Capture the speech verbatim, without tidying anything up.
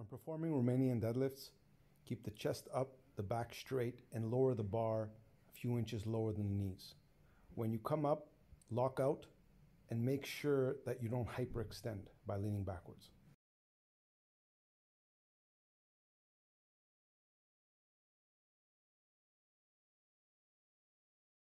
When performing Romanian deadlifts, keep the chest up, the back straight, and lower the bar a few inches lower than the knees. When you come up, lock out, and make sure that you don't hyperextend by leaning backwards.